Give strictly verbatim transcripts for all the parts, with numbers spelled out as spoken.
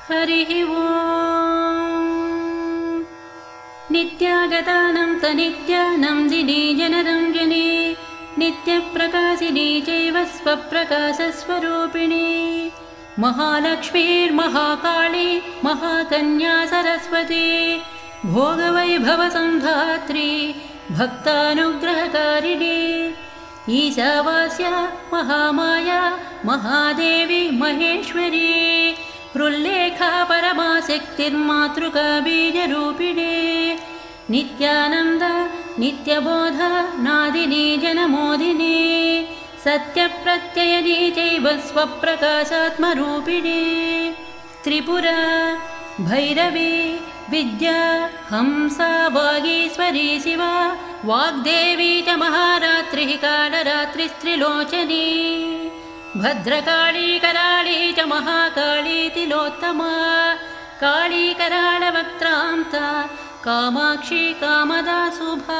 हरिः ओम्। नित्यागतानं तनित्यानं दिने जनरञ्जने नित्यप्रकाशिनी चैव स्वप्रकाशस्वरूपिणी महालक्ष्मीर्महाकाली महाकन्या सरस्वती भोगवैभवसन्धात्री भक्तानुग्रहकारिणी ईशावास्या महामाया महादेवी महेश्वरी हृल्लेखा परमाशक्तिर्मातृका बीजरूपिणी नित्यानन्द नित्यबोध नादिनी जनमोदिनी सत्यप्रत्ययनी चैव स्वप्रकाशात्मरूपिणी त्रिपुरा भैरवी विद्या हंसा वागीश्वरी शिवा वाग्देवी च महारात्रिः कालरात्रिस्त्रिलोचनी भद्रकाली कराळी च महाकाली तिलोत्तमा काली कराळवक्त्रान्ता कामाक्षी कामदा शुभा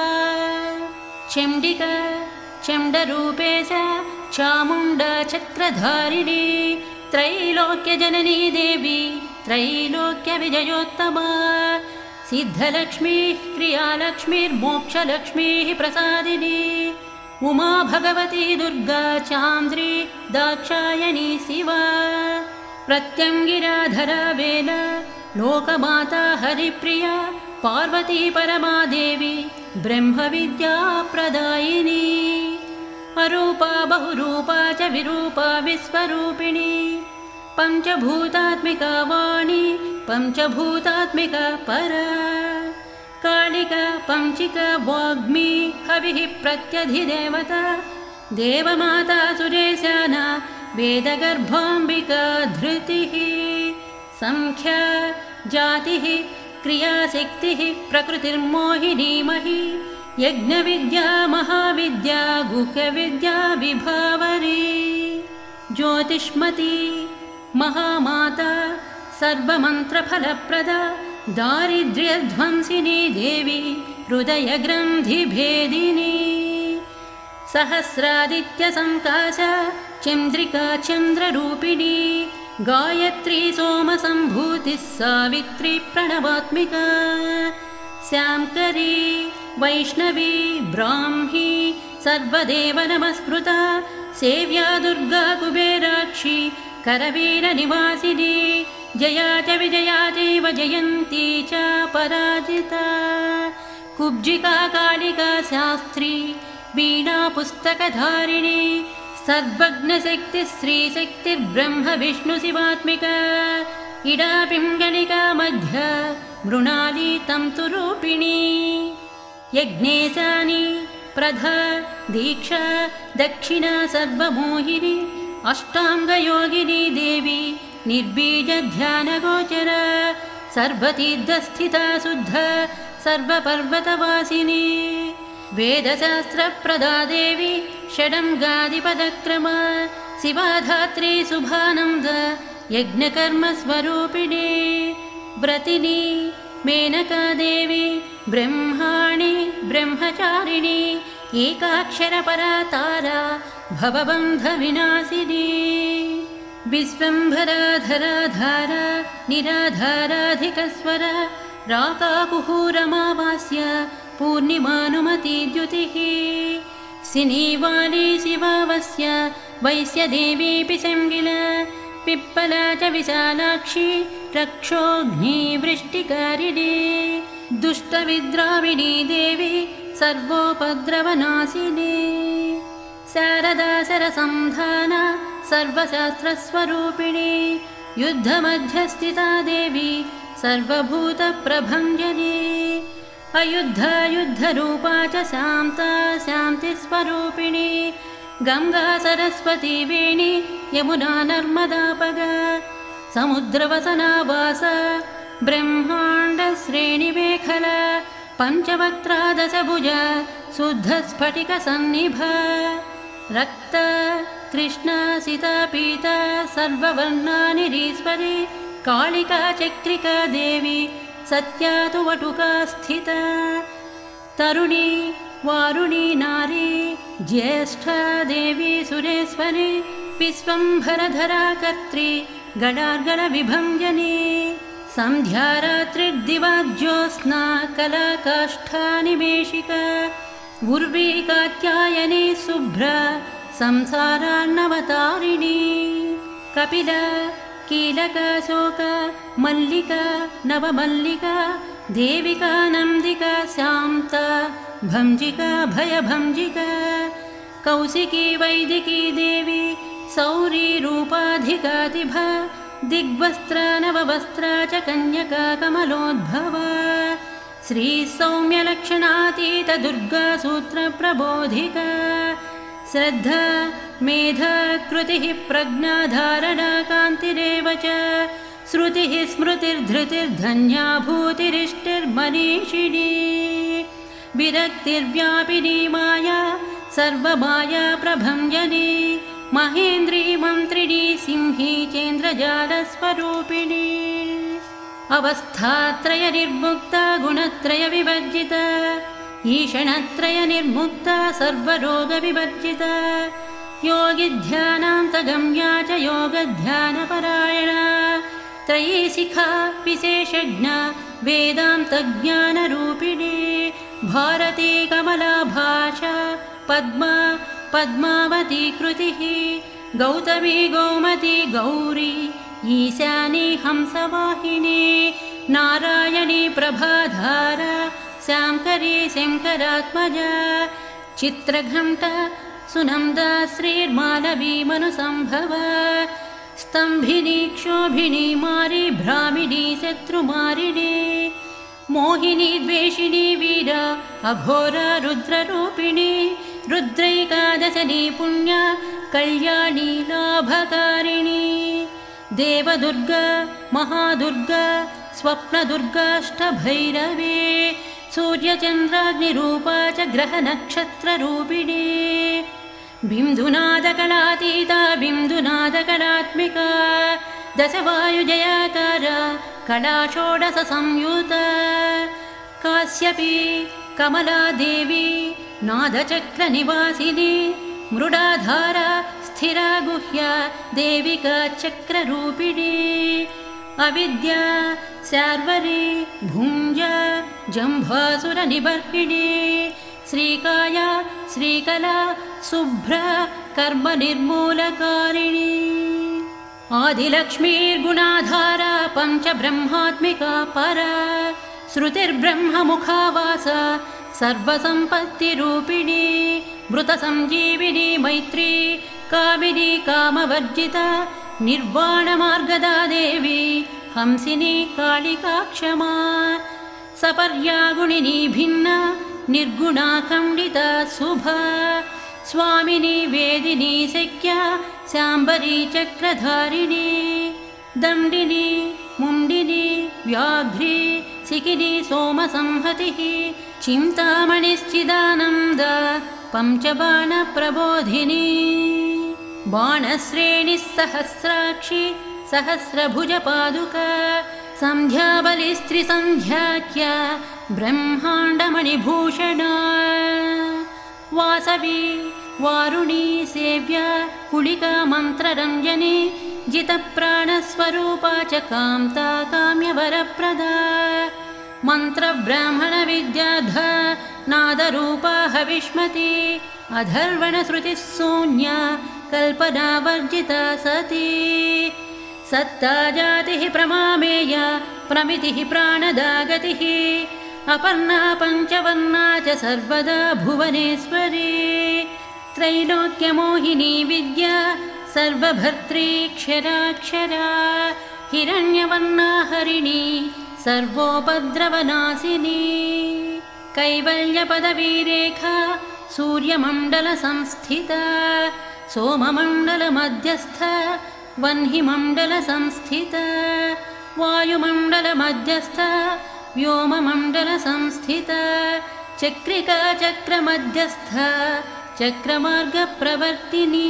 चण्डिका चण्डरूपेशा चामुण्डा चक्रधारिणी त्रैलोक्यजननी देवी त्रैलोक्यविजयोत्तमा सिद्धलक्ष्मीः क्रियालक्ष्मीर्मोक्षलक्ष्मीः प्रसादिनी उमा भगवती दुर्गा चान्द्री दाक्षायणी शिवा प्रत्यङ्गिराधरा वेला लोकमाता हरिप्रिया पार्वती परमादेवी ब्रह्मविद्या प्रदायिनी अरूपा बहुरूपा च विरूपा विश्वरूपिणी पञ्चभूतात्मिका वाणी पञ्चभूतात्मिका परा कालिका पञ्चिका वाग्मी हविः प्रत्यधिदेवता देवमाता सुरेशाना वेदगर्भाम्बिका धृतिः संख्या जातिः क्रियाशक्तिः प्रकृतिर्मोहिनी मही यज्ञविद्या महाविद्या गुह्यविद्या विभावरी ज्योतिष्मती महामाता सर्वमन्त्रफलप्रदा दारिद्र्यध्वंसिनी देवी हृदयग्रन्थिभेदिनी सहस्रादित्यसङ्काशा चन्द्रिका चन्द्ररूपिणी गायत्री सोमसम्भूतिः सावित्री प्रणवात्मिका श्यामकरी वैष्णवी ब्राह्मी सर्वदेव नमस्कृता सेव्या दुर्गा कुबेराक्षी करवीरनिवासिनी जया च विजया चैव जयन्ती च पराजिता कुब्जिका कालिका शास्त्री वीणा पुस्तकधारिणी सर्वज्ञशक्तिः श्रीशक्तिर्ब्रह्म विष्णुशिवात्मिका इडा पिङ्गलिका मध्य मृणाली तन्तुरूपिणी यज्ञेशानी प्रधा दीक्षा दक्षिणा सर्वमोहिनी अष्टाङ्गयोगिनी देवी निर्बीजध्यानगोचरा सर्वतीर्थस्थिता शुद्ध सर्वपर्वतवासिनी वेदशास्त्रप्रदा देवी षडङ्गादिपदक्रमा शिवाधात्री शुभानन्द यज्ञकर्मस्वरूपिणी व्रतिनी मेनका देवी ब्रह्माणि ब्रह्मचारिणी एकाक्षरपरा तारा भवबन्धविनाशिनी विश्वम्भराधराधारा निराधाराधिकस्वरा राकाकुहूरमावास्य पूर्णिमानुमती द्युतिः सिनीवाली शिवावस्य वैश्यदेवी पिशङ्गिला पिप्पला च विशालाक्षी रक्षोऽग्निवृष्टिकारिणी दुष्टविद्राविणी देवी सर्वोपद्रवनाशिनी शारदा शरसन्धाना सर्वशास्त्रस्वरूपिणी युद्धमध्यस्थिता देवी सर्वभूतप्रभञ्जनी अयुद्धा युद्धरूपा च शान्ता शान्तिस्वरूपिणी गङ्गा सरस्वती वेणी यमुना नर्मदापगा समुद्रवसनावास ब्रह्माण्डश्रेणिमेखला पञ्चवक्त्रा दशभुजा शुद्धस्फटिकसन्निभा रक्त कृष्णा सीता पीता सर्ववर्णानिरीश्वरी कालिका चक्रिका देवी सत्या तु वटुका स्थिता तरुणी वारुणी नारी ज्येष्ठा देवी सुरेश्वरी विश्वम्भरधरा कर्त्री गडार्गल विभञ्जनी सन्ध्यारात्रिर्दिवाज्योत्स्ना कलाकाष्ठानिमेषिका उर्वी कात्यायनी शुभ्रा संसारार्णवतारिणी कपिला कीलका शोका मल्लिका नवमल्लिका देविका नन्दिका शान्ता भंजिका भयभंजिका कौशिकी वैदिकी देवी सौरी रूपाधिकातिभा दिग्वस्त्रा नववस्त्रा च कन्यका कमलोद्भवा श्री सौम्यलक्षणातीत दुर्गा सूत्रप्रबोधिका श्रद्धा मेधा कृतिः प्रज्ञा धारणा कान्तिरेव च श्रुतिः स्मृतिर्धृतिर्धन्या भूतिरिष्टिर्मनीषिणी विरक्तिर्व्यापिनी माया सर्वमाया प्रभञ्जनी महेन्द्री मन्त्रिणी सिंही चेन्द्रजालस्वरूपिणी अवस्थात्रय निर्मुक्ता गुणत्रय विवर्जिता ईषणत्रय निर्मुक्ता सर्वरोगविवर्जिता योगिध्यानान्तगम्या च योगध्यानपरायणा त्रयीशिखा विशेषज्ञा वेदान्तज्ञानरूपिणी भारती कमला भाषा पद्मा पद्मावती कृतिः गौतमी गोमती गौरी ईशानी हंसवाहिनी नारायणी प्रभाधारा शांकरी शंकरात्मजा चित्रघंटा सुनंदा श्रीर्मालवी मनुसंभवा स्तंभिनी क्षोभिनी मारी भ्रामिणी शत्रुमारिणी मोहिनी द्वेषिणी वीरा अघोरा रुद्ररूपिणी रुद्रैकादशनी पुण्या कल्याणी लाभकारिणी देवदुर्गा महादुर्गा स्वप्नदुर्गाष्टभैरवे सूर्यचन्द्राग्निरूपा च ग्रहनक्षत्ररूपिणी बिन्दुनादकलातीता बिन्दुनादकलात्मिका दशवायुजयाकारा कला षोडशसंयुता काश्यपी कमलादेवी नादचक्रनिवासिनी मृडाधारा स्थिरा गुह्या देविका चक्ररूपिणी अविद्या शार्वरी भुञ्जा जम्भासुरनिवर्तिनी श्रीकाया श्रीकला शुभ्रा कर्मनिर्मूलकारिणी आदिलक्ष्मीर्गुणाधारा पञ्चब्रह्मात्मिका परा श्रुतिर्ब्रह्ममुखावासा सर्वसम्पत्तिरूपिणी मृतसञ्जीविनी मैत्री कामिनी कामवर्जिता निर्वाणमार्गदा देवी हंसिनी कालिका क्षमा सपर्यागुणिनी भिन्ना निर्गुणा खण्डिता शुभा स्वामिनी वेदिनी शक्या शाम्बरी चक्रधारिणी दण्डिनी मुण्डिनी व्याघ्री सिकिनी सोमसंहतिः चिन्तामणिश्चिदानन्दा पञ्चबाणप्रबोधिनी बाणश्रेणिः सहस्राक्षी सहस्रभुजपादुका सन्ध्याबलिस्त्रिसन्ध्याख्या ब्रह्माण्डमणिभूषणा वासवी वारुणी सेव्या कुलिका मन्त्ररञ्जनी जितप्राणस्वरूपा च कान्ता काम्यवरप्रदा मन्त्रब्राह्मणविद्याधा नादरूपा हविष्मती अधर्वणश्रुतिः शून्या कल्पनावर्जिता सती सत्ता जातिः प्रमामेया प्रमितिः प्राणदा गतिः अपर्णा पञ्चवर्णा च सर्वदा भुवनेश्वरी त्रैलोक्यमोहिनी विद्या सर्वभर्त्री क्षराक्षरा हिरण्यवर्णा हरिणी सर्वोपद्रवनाशिनी कैवल्यपदवीरेखा सूर्यमण्डलसंस्थिता सोममण्डलमध्यस्था वह्निमण्डलसंस्थिता वायुमण्डलमध्यस्था व्योममण्डलसंस्थिता चक्रिका चक्रमध्यस्था चक्रमार्गप्रवर्तिनी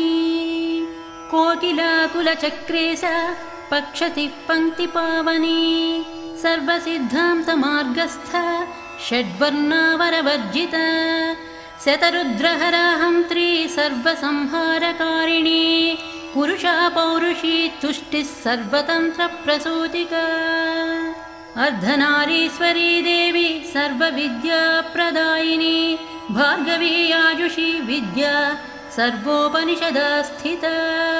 कोकिलाकुलचक्रेशा पक्षतिः पङ्क्तिपावनी सर्वसिद्धान्तमार्गस्था षड्वर्णावरवर्जिता शतरुद्रहरा हन्त्री सर्वसंहारकारिणी पुरुषा पौरुषी तुष्टिः सर्वतन्त्रप्रसूतिका अर्धनारीश्वरी देवी सर्वविद्याप्रदायिनी भार्गवी आयुषी विद्या सर्वोपनिषदा स्थिता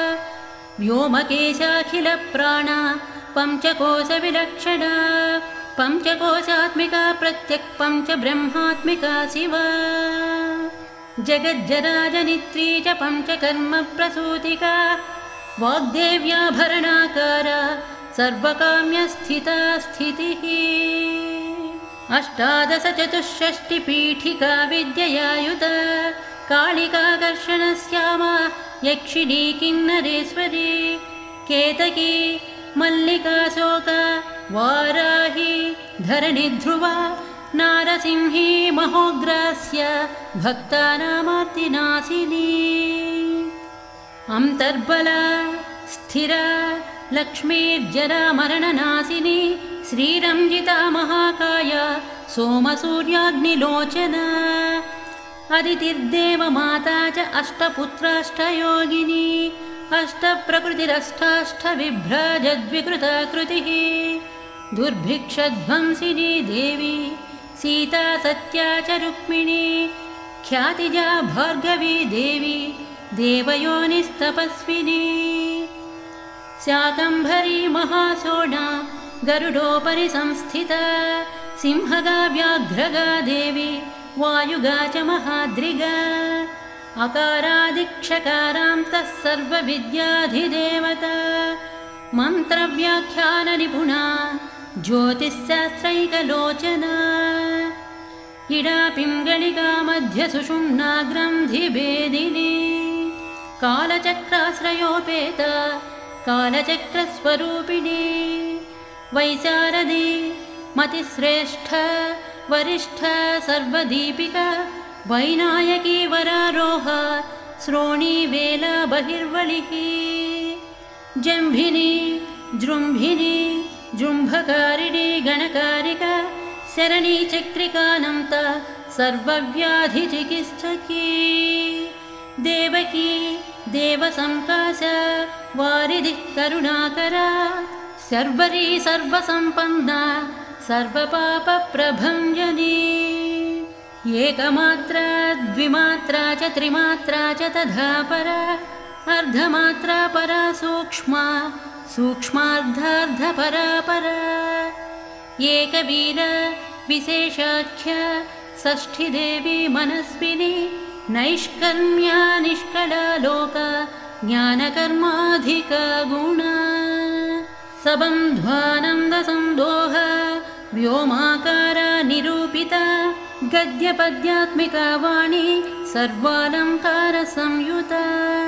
व्योमकेशाखिलप्राणा पञ्चकोशविलक्षणा पञ्चकोशात्मिका प्रत्यक् पञ्चब्रह्मात्मिका शिवा जगज्जराजनित्री च पञ्चकर्मप्रसूतिका वाग्देव्याभरणाकारा सर्वकाम्यस्थिता स्थितिः अष्टादशचतुष्षष्टिपीठिका विद्ययायुता कालिकाकर्षणश्यामा यक्षिणी किन्नरेश्वरी केतकी मल्लिकाशोका वाराही धरणिध्रुवा नारसिंही महोग्रास्य भक्तानामार्तिनाशिनी अन्तर्बला स्थिरा लक्ष्मीर्जरामरणनाशिनी श्रीरञ्जिता महाकाया सोमसूर्याग्निलोचना अदितिर्देवमाता च अष्टपुत्राष्टयोगिनी अष्टप्रकृतिरष्टाष्टविभ्राजद्विकृताकृतिः दुर्भिक्षध्वंसिनी देवी सीता सत्या च रुक्मिणी ख्यातिजा भार्गवी देवी देवयोनिस्तपस्विनी शाकम्भरी महासोणा गरुडोपरि संस्थिता सिंहगा व्याघ्रगा देवी वायुगा च महाद्रिगा अकारादिक्षकारान्तः सर्वविद्याधिदेवता मन्त्रव्याख्याननिपुणा ज्योतिश्शास्त्रैकलोचना इडा पिङ्गलिका मध्यसुषुम्ना ग्रन्थिभेदिनी कालचक्राश्रयोपेता कालचक्रस्वरूपिणी वैशारदी मतिश्रेष्ठ वरिष्ठ सर्वदीपिका वैनायकी वरारोह श्रोणी वेला बहिर्वलिः जम्भिनी जृम्भिनी जृम्भकारिणी गणकारिका शरणी चक्रिकानन्त सर्वव्याधिचिकित्सकी देवकी देवसंकाश वारिधिः करुणाकरा सर्वरी सर्वसम्पन्ना सर्वपापप्रभञ्जनी एकमात्रा द्विमात्रा च त्रिमात्रा च तथा परा अर्धमात्रा परा सूक्ष्मा सूक्ष्मार्धार्धपरा परा एकवीर विशेषाख्या षष्ठीदेवी मनस्विनी नैष्कर्म्या निष्कला लोका ज्ञानकर्माधिका गुणा सबन्ध्वानन्दसन्दोह व्योमाकारा निरूपिता गद्यपद्यात्मिका वाणी सर्वालङ्कारसंयुता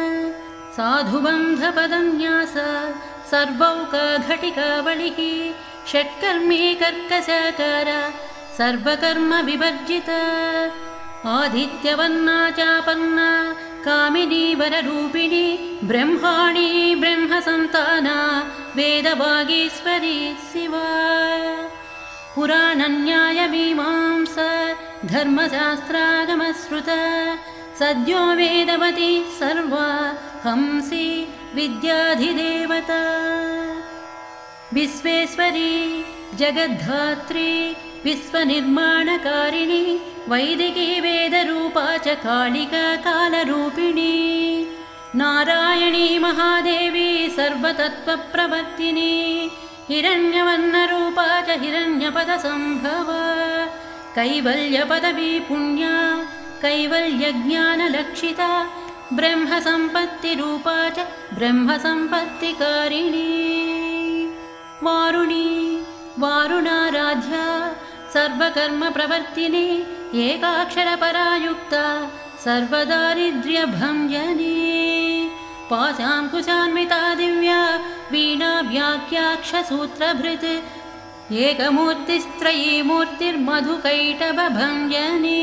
साधुबन्धपदन्यास सर्वौकाघटिकावलिः षट्कर्मी कर्कशाकारा सर्वकर्मविवर्जिता आदित्यवर्णा चापन्ना कामिनी वररूपिणी ब्रह्माणी ब्रह्मसन्ताना वेदवागीश्वरी शिवा पुराणन्यायमीमांस धर्मशास्त्रागमश्रुता सद्यो वेदवती सर्वा हंसी विद्याधिदेवता विश्वेश्वरी जगद्धात्री विश्वनिर्माणकारिणी वैदिकी वेदरूपा च कालिका कालरूपिणी नारायणी महादेवी सर्वतत्त्वप्रवर्तिनी हिरण्यवर्णरूपा च हिरण्यपदसम्भवा कैवल्यपदवी पुण्या कैवल्यज्ञानलक्षिता ब्रह्मसम्पत्तिरूपा च ब्रह्मसम्पत्तिकारिणी वारुणी वारुणाराध्या सर्वकर्मप्रवर्तिनी एकाक्षरपरायुक्ता सर्वदारिद्र्यभञ्जनी पाशाङ्कुशान्विता दिव्या वीणा व्याख्याक्षसूत्रभृत् एकमूर्तिस्त्रयी मूर्तिर्मधुकैटभञ्जनी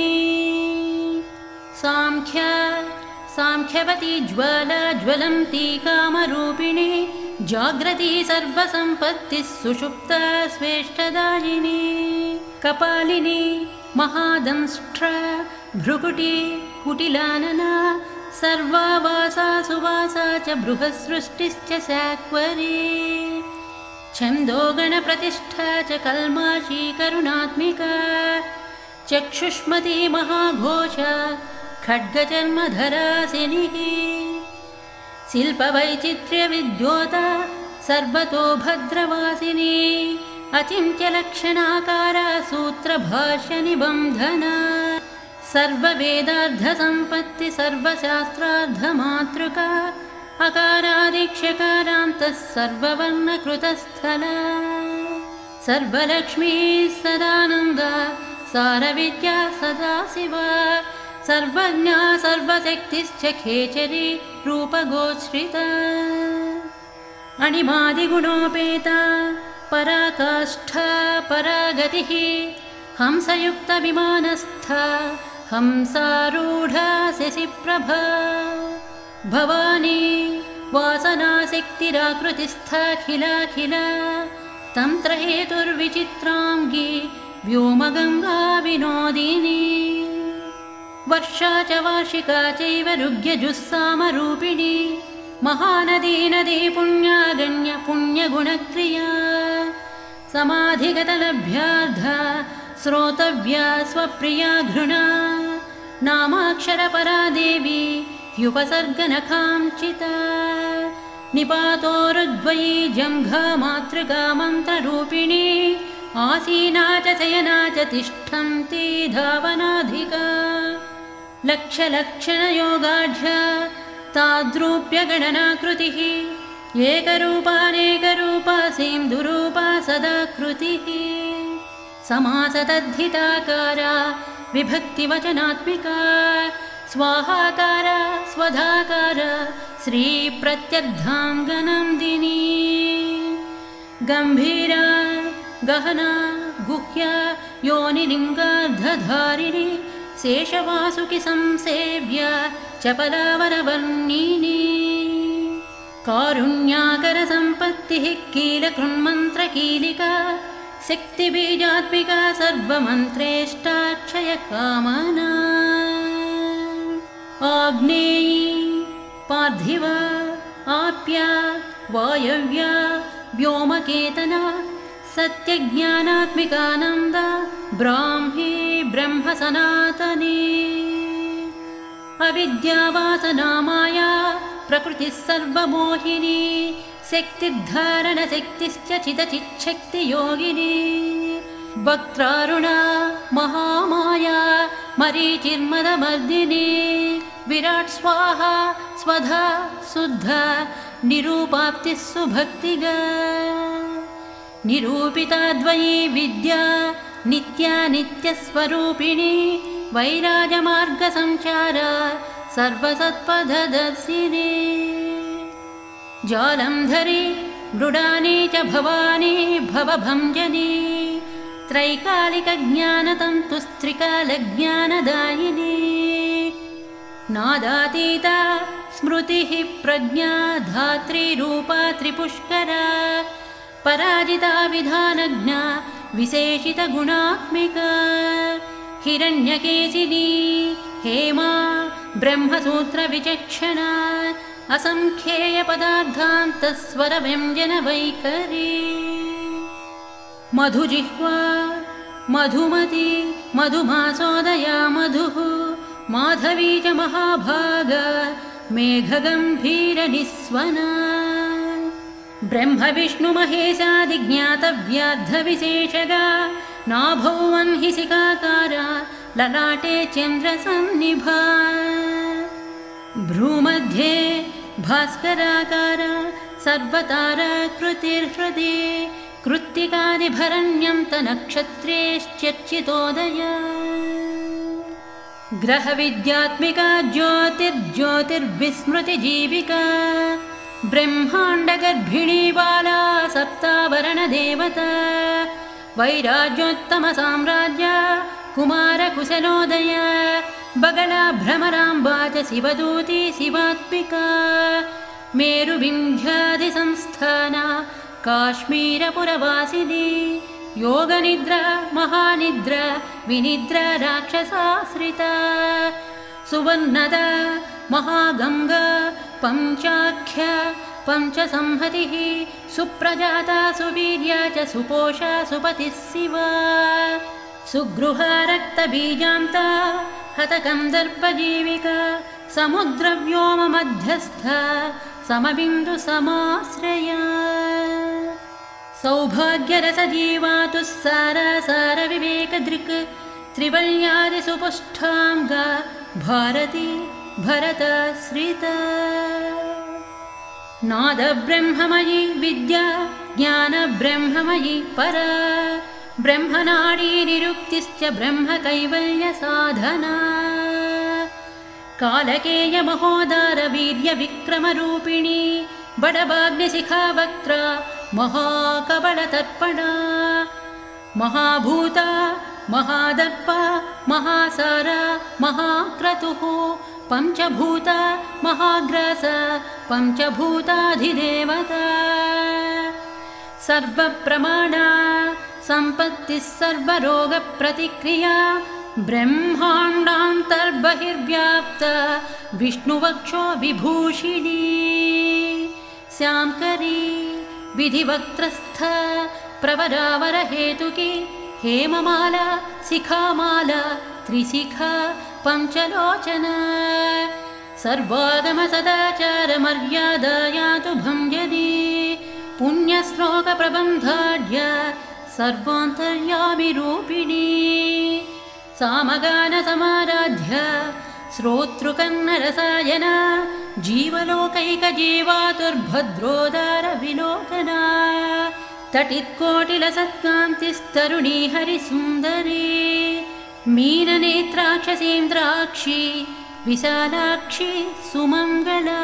साङ्ख्या साङ्ख्यवती ज्वाला ज्वलन्ती कामरूपिणी जाग्रती सर्वसम्पत्तिः सुषुप्ता स्वेष्टदायिनी कपालिनी महादंष्ट्रा भ्रुकुटी कुटिलानना सर्वावासा सुवासा च बृहत्सृष्टिश्च साक्वरी छन्दो गणप्रतिष्ठा च कल्माशी करुणात्मिका चक्षुष्मती महाघोष खड्गजन्मधरासिनिः शिल्पवैचित्र्यविद्योता सर्वतो भद्रवासिनी अचिन्त्यलक्षणाकारा सूत्रभाष्यनिबन्धना सर्ववेदार्थसम्पत्ति सर्वशास्त्रार्थमातृका अकारादिक्षकारान्तः सर्ववर्णकृतस्थला सर्वलक्ष्मी सदानन्दा सारविद्या सदाशिवा सर्वज्ञा सर्वशक्तिश्च खेचरी रूपगोश्रिता अणिमादिगुणोपेता पराकाष्ठा परागतिः हंसयुक्तविमानस्था हंसारूढा शशिप्रभा भवानी वासनाशक्तिराकृतिस्थाखिलाखिला तन्त्रहेतुर्विचित्राङ्गी व्योमगङ्गा विनोदिनी वर्षा च वार्षिका चैव ऋग्यजुस्सामरूपिणी महानदी नदी पुण्यागण्य पुण्यगुणक्रिया समाधिगतलभ्यार्धा श्रोतव्या स्वप्रिया घृणा नामाक्षरपरा देवी ह्युपसर्गनखांचिता निपातोरुद्वयी जङ्घा मातृका मन्त्ररूपिणी आसीना च शयना च तिष्ठन्ती धावनाधिका लक्षलक्षणयोगाढ्या ताद्रूप्यगणनाकृतिः एकरूपानेकरूपा सिन्धुरूपा सदाकृतिः समासतद्धिताकारा विभक्तिवचनात्मिका स्वाहाकारा स्वधाकारा श्रीप्रत्यर्धाङ्गनन्दिनी गम्भीरा गहना गुह्या योनिलिङ्गार्धधारिणी शेषवासुकि संसेव्या चपलावरवर्णिनी कारुण्याकरसम्पत्तिः कीलकृन्मन्त्रकीलिका शक्तिबीजात्मिका सर्वमन्त्रेष्टाक्षयकामना आग्नेयी पार्थिवा आप्या वायव्या व्योमकेतना सत्यज्ञानात्मिकानन्दा ब्राह्मी ब्रह्मसनातनी अविद्यावासनामाया प्रकृतिः सर्वमोहिनी शक्तिर्धारणशक्तिश्च चिदचिच्छक्तियोगिनी वक्त्रारुणा महामाया मरीचिर्मदमर्दिनी विराट् स्वाहा स्वधा शुद्धा निरूपाप्तिः सुभक्तिगा निरूपिता द्वयी विद्या नित्या नित्यस्वरूपिणी वैराजमार्गसञ्चारा सर्वसत्पथदर्शिनी जालन्धरी मृडानी च भवानी भवभञ्जनी त्रैकालिकज्ञानतन्तुस्त्रिकालज्ञानदायिनी नादातीता स्मृतिः प्रज्ञा धात्रीरूपा त्रिपुष्करा पराजिता विधानज्ञा विशेषितगुणात्मिका हिरण्यकेशिनी हेमा ब्रह्मसूत्रविचक्षणा असंख्येयपदार्थान्तस्वरव्यञ्जनवैखरी मधुजिह्वा मधुमती मधुमासोदया मधुः माधवी च महाभागा मेघगम्भीरनिस्वना ब्रह्मविष्णुमहेशादिज्ञातव्याद्धविशेषगा नाभौ वह्निशिखाकारा ललाटे चन्द्रसन्निभा भ्रूमध्ये भास्कराकारा सर्वताराकृतिर्हृदि कृत्तिकादिभरण्यं तनक्षत्रेश्चर्चितोदया ग्रहविद्यात्मिका ज्योतिर्ज्योतिर्विस्मृतिजीविका ब्रह्माण्डगर्भिणी बाला सप्तावरणदेवता वैराज्योत्तमसाम्राज्या कुमारकुशलोदया बगला भ्रमराम्बा च शिवदूती शिवात्मिका मेरुविन्ध्यादिसंस्थाना काश्मीरपुरवासिनी योगनिद्रा महानिद्रा विनिद्रा राक्षसाश्रिता सुवर्णदा महागङ्गा पञ्चाख्या पञ्चसंहतिः सुप्रजाता सुवीर्या च सुपोषा सुपतिः शिवा सुगृहा रक्तबीजान्ता हतकन्दर्पजीविका समुद्रव्योममध्यस्था समबिन्दुसमाश्रया सौभाग्यरसजीवातुः सारासारविवेकदृक् त्रिवल्यादिसुपुष्ठाङ्गा भारती भरतश्रिता नादब्रह्ममयी विद्या ज्ञानब्रह्ममयी परा ब्रह्मनाडीनिरुक्तिश्च ब्रह्मकैवल्यसाधना कालकेयमहोदारवीर्यविक्रमरूपिणी बडभाग्निशिखावक्त्रा महाकबलतर्पणा महाभूता महादर्पा महासारा महाक्रतुः पञ्चभूता महाग्रासा पञ्चभूताधिदेवता सर्वप्रमाणा सम्पत्तिः सर्वरोगप्रतिक्रिया ब्रह्माण्डान्तर्बहिर्व्याप्ता विष्णुवक्षो विभूषिणी श्यामकरी विधिवक्त्रस्थ प्रवरावरहेतुकी हेममाला शिखामाला त्रिशिखा पञ्चलोचना सर्वागमसदाचारमर्यादायातु भञ्जनी पुण्यश्लोकप्रबन्धाढ्या सर्वान्तर्यामिरूपिणी सामगानसमाराध्या श्रोतृकन्नरसायना जीवलोकैकजीवातुर्भद्रोदारविलोकना तटित्कोटिलसत्कान्तिस्तरुणी हरिसुन्दरी मीननेत्राक्षसीन्द्राक्षी विशालाक्षी सुमङ्गला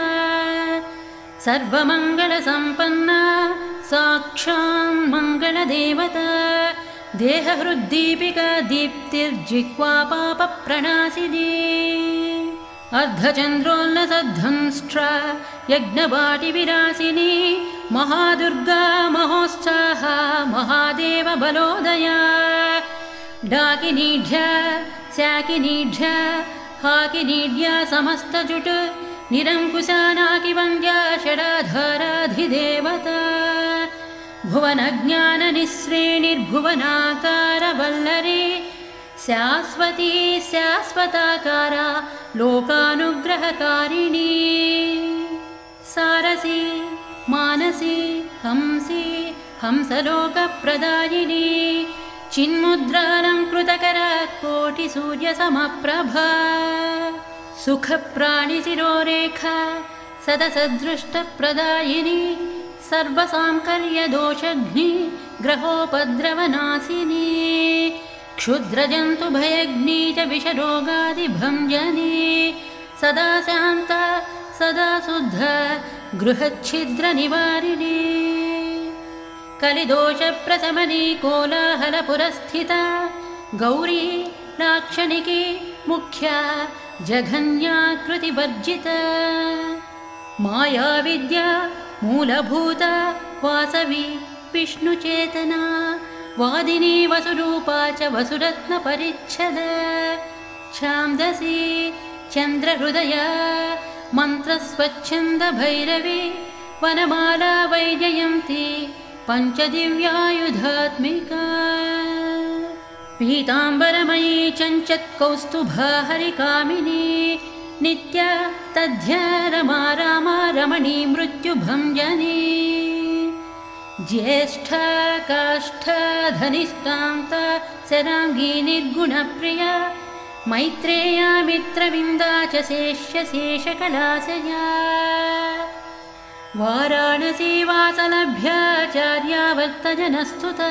सर्वमङ्गलसम्पन्ना साक्षान् मङ्गलदेवता देहहृद्दीपिका दीप्तिर्जिह्वा पापप्रणाशिनी अर्धचन्द्रोल्लसद्धंष्ट्रा यज्ञवाटिविरासिनी महादुर्गा महोत्साहा महादेवबलोदया डाकिनीढ्या स्याकिनीढ्या हाकिनीढ्या समस्तजुट निरङ्कुशानाकिवन्द्या षडाधाराधिदेवता भुवनज्ञाननिःश्रेणिर्भुवनाकारवल्लरी शाश्वती शाश्वताकारा लोकानुग्रहकारिणी सारसी मानसी हंसी हंसलोकप्रदायिनी चिन्मुद्रालङ्कृतकरा कोटिसूर्यसमप्रभा सुखप्राणिशिरोरेखा सदसदृष्टप्रदायिनी सर्वसांकर्यदोषघ्नि ग्रहोपद्रवनाशिनी क्षुद्रजन्तुभयग्नी च विषरोगादिभञ्जनी सदा शान्ता सदा शुद्धा गृहच्छिद्रनिवारिणी कलिदोषप्रशमनी कोलाहलपुरस्थिता गौरी लाक्षणिकी मुख्या जघन्याकृतिवर्जिता मायाविद्या मूलभूता वासवी विष्णुचेतना वादिनी वसुरूपा च वसुरत्नपरिच्छदा छान्दसी चन्द्रहृदया मन्त्रस्वच्छन्दभैरवी वनमाला वैजयन्ती पञ्चदिव्यायुधात्मिका पीताम्बरमयी चञ्चत्कौस्तुभा हरिकामिनी नित्या तद्ध्या रमा रामा रमणी मृत्युभञ्जनी ज्येष्ठा काष्ठा धनिष्ठान्ता शराङ्गी निर्गुणप्रिया मैत्रेया मित्रविन्दा च शेष्यशेषकलाशया वाराणसी वासलभ्याचार्यावर्तजनस्तुता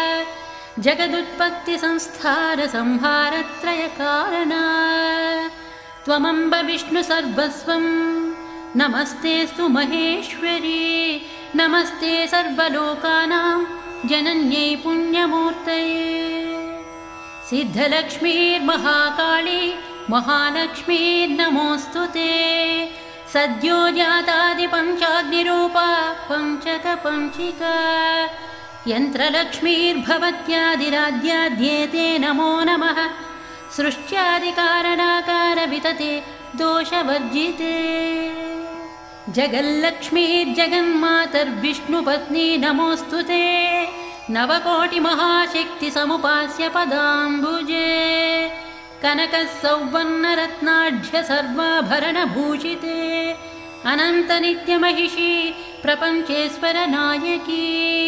जगदुत्पत्तिसंस्थानसंहारत्रयकारणा त्वमम्ब विष्णुसर्वस्वं नमस्तेऽस्तु महेश्वरी नमस्ते सर्वलोकानां जनन्यै पुण्यमूर्तये सिद्धलक्ष्मीर्महाकाली महालक्ष्मीर्नमोऽस्तु ते सद्यो जातादिपञ्चाग्निरूपा पञ्चकपञ्चिका यन्त्रलक्ष्मीर्भवत्यादिराध्याद्येते नमो नमः सृष्ट्यादिकारणाकारवितते दोषवर्जिते जगल्लक्ष्मीर्जगन्मातर्विष्णुपत्नी नमोऽस्तु ते नवकोटिमहाशक्तिसमुपास्य पदाम्बुजे कनकसौवर्णरत्नाढ्य सर्वाभरणभूषिते अनन्तनित्यमहिषी प्रपञ्चेश्वरनायकी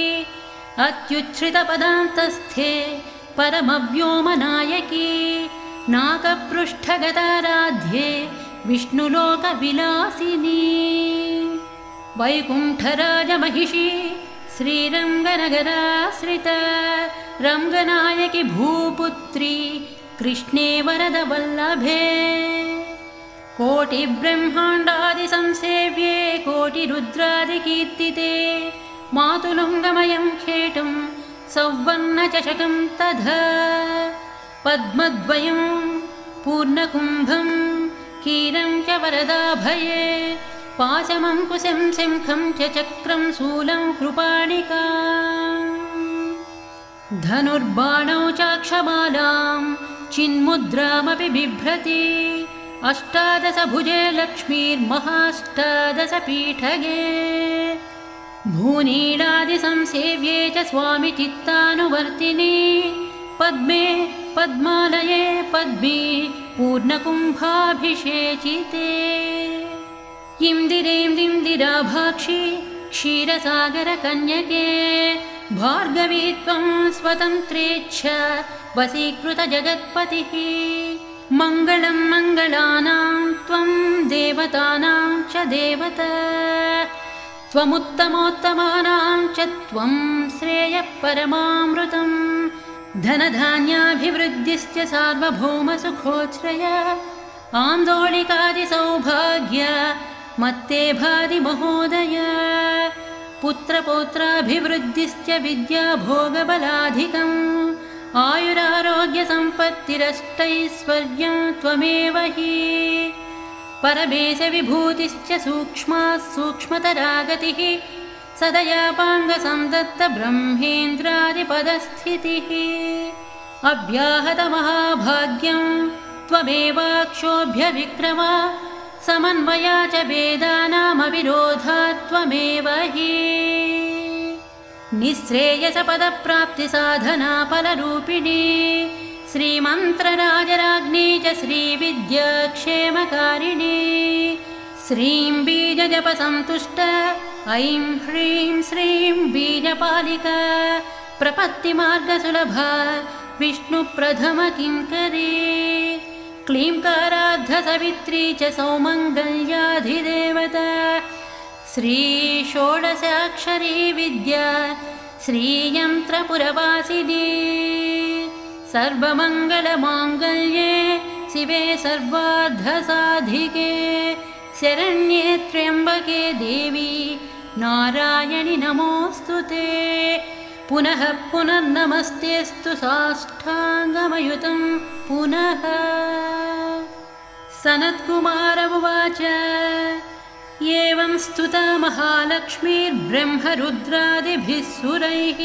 अत्युच्छ्रितपदान्तस्थे परमव्योमनायकी नागपृष्ठगताराध्ये विष्णुलोकविलासिनी वैकुण्ठराजमहिषी श्रीरङ्गनगराश्रित रङ्गनायकी भूपुत्री कृष्णे वरदवल्लभे कोटिब्रह्माण्डादिसंसेव्ये कोटिरुद्रादिकीर्तिते मातुलुङ्गमयं खेटुं सौवर्णचषकं तथा पद्मद्वयं पूर्णकुम्भं कीरं च वरदाभये पाशमङ्कुशं शङ्खं च चक्रं शूलं कृपाणिका धनुर्बाणौ चाक्षमालां चिन्मुद्रामपि बिभ्रति अष्टादशभुजे लक्ष्मीर्महाष्टादशपीठगे भूनीलादिसंसेव्ये च स्वामि चित्तानुवर्तिनी पद्मे पद्मालये पद्मे पूर्णकुम्भाभिषेचिते इन्दिरेन्दिराभाक्षी क्षीरसागरकन्यके भार्गवी त्वं स्वतन्त्रेच्छ वशीकृतजगत्पतिः मङ्गलं मङ्गलानां त्वं देवतानां च देवता त्वमुत्तमोत्तमानां च त्वं श्रेयः परमामृतं धनधान्याभिवृद्धिश्च सार्वभौमसुखोच्छ्रय आन्दोलिकादिसौभाग्य मत्ते भाति महोदय पुत्रपौत्राभिवृद्धिश्च विद्याभोगबलाधिकम् आयुरारोग्यसम्पत्तिरष्टैश्वर्यं त्वमेव हि परमेशविभूतिश्च सूक्ष्मा सूक्ष्मतरा गतिः सदयापाङ्गसंदत्त ब्रह्मेन्द्रादिपदस्थितिः अव्याहतमहाभाग्यं त्वमेवाक्षोभ्यविक्रमा समन्वया च वेदानामविरोधा त्वमेव हि निःश्रेयसपदप्राप्तिसाधनाफलरूपिणी श्रीमन्त्रराजराज्ञी च श्रीविद्याक्षेमकारिणी श्रीं बीजजपसन्तुष्ट ऐं ह्रीं श्रीं बीजपालिका प्रपत्तिमार्गसुलभा विष्णुप्रथमकिङ्करी क्लींकाराद्धसवित्री च सौमङ्गल्याधिदेवता श्रीषोडशाक्षरी विद्या श्रीयन्त्रपुरवासिनी सर्वमङ्गलमाङ्गल्ये शिवे सर्वार्धसाधिके शरण्ये त्र्यम्बके देवी नारायणि नमोऽस्तु ते पुनः पुनर्नमस्तेऽस्तु साष्टाङ्गमयुतं पुनः सनत्कुमार उवाच एवं स्तुता महालक्ष्मीर्ब्रह्मरुद्रादिभिः सुरैः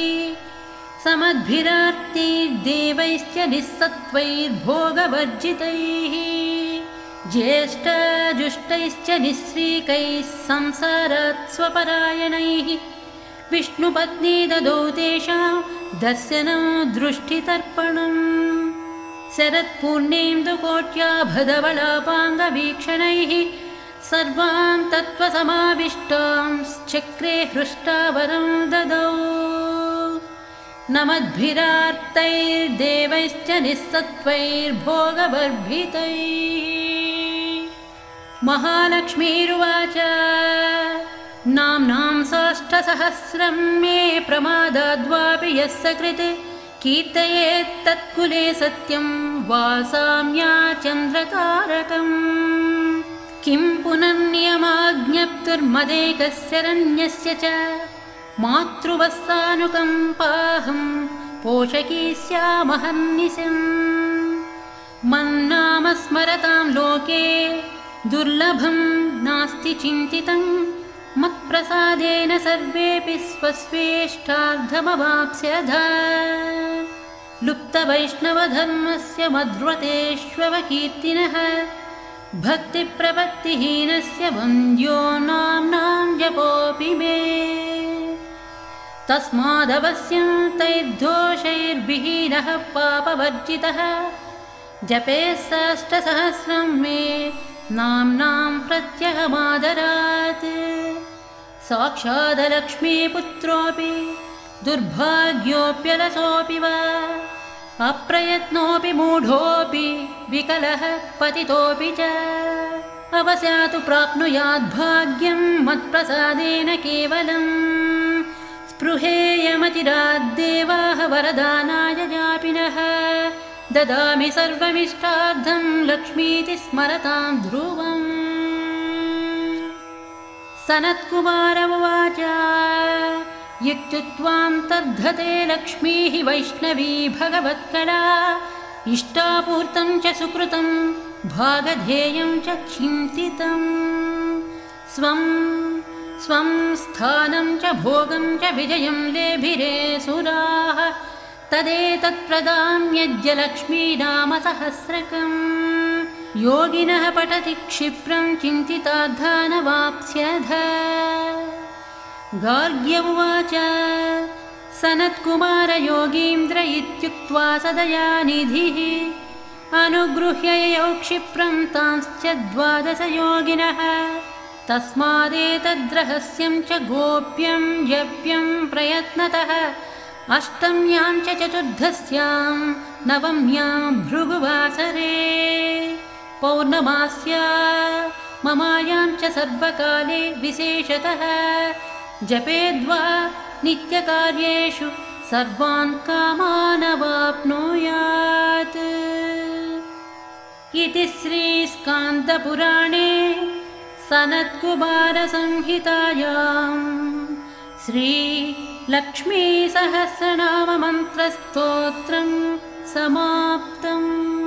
समद्भिरार्तिर्देवैश्च निःसत्त्वैर्भोगवर्जितैः ज्येष्ठाजुष्टैश्च निःश्रीकैः संसारात् स्वपरायणैः विष्णुपत्नी ददौ तेषां दर्शनं दृष्टितर्पणम् शरत्पूर्णेन्दुकोट्याभधवलापाङ्गवीक्षणैः सर्वान् तत्त्वसमाविष्टांश्चक्रे हृष्टावरं ददौ नमद्भिरार्तैर्देवैश्च निःसत्त्वैर्भोगवर्भितैः महालक्ष्मीरुवाच नाम्नां साष्टसहस्रं मे प्रमादाद्वापि यः सकृत् कीर्तयेत् तत्कुले सत्यं वासाम्या चन्द्रतारकम् किं पुनर्नियमाज्ञप्तुर्मदेकस्यरण्यस्य च मातृवत्सानुकम्पाहं पोषकी स्यामहर्निशम् मन्नाम स्मरतां लोके दुर्लभं नास्ति चिन्तितं मत्प्रसादेन सर्वेऽपि स्वस्वेष्टार्धमवाप्स्यधा लुप्तवैष्णवधर्मस्य मध्वतेष्वकीर्तिनः भक्तिप्रपत्तिहीनस्य वन्द्यो नाम्नां जपोऽपि मे तस्मादवश्यं तैर्दोषैर्विहीनः पापवर्जितः जपेत्साष्टसहस्रं मे नाम्नां प्रत्यहमादरात् साक्षादलक्ष्मीपुत्रोऽपि दुर्भाग्योऽप्यलसोऽपि वा अप्रयत्नोऽपि मूढोऽपि विकलः पतितोऽपि च अवस्यातु प्राप्नुयाद्भाग्यं मत्प्रसादेन केवलम् स्पृहेयमचिराद्देवाः वरदानाय जापिनः ददामि सर्वमिष्टार्थं लक्ष्मीति स्मरतां ध्रुवम् सनत्कुमार उवाच इत्युक्त्वां तद्धते लक्ष्मीः वैष्णवी भगवत्कला इष्टापूर्तं च सुकृतं भागधेयं च चिन्तितम् स्वं स्वं स्थानं च भोगं च विजयं लेभिरे सुराः तदेतत्प्रदाम्यद्य लक्ष्मीनाम सहस्रकम् योगिनः पठति क्षिप्रं चिन्तितार्थानवाप्स्यथ गार्ग्य उवाच सनत्कुमार योगीन्द्र इत्युक्त्वा सदयानिधिः अनुगृह्य ययौ क्षिप्रं तांश्च द्वादश योगिनः तस्मादेतद्रहस्यं च गोप्यं जप्यं प्रयत्नतः अष्टम्यां च चतुर्दश्यां नवम्यां भृगुवासरे पौर्णमास्या ममायां च सर्वकाले विशेषतः जपेद्वा नित्यकार्येषु सर्वान् कामानवाप्नुयात् इति श्रीस्कान्दपुराणे सनत्कुमारसंहितायां श्रीलक्ष्मीसहस्रनाममन्त्रस्तोत्रं समाप्तम्।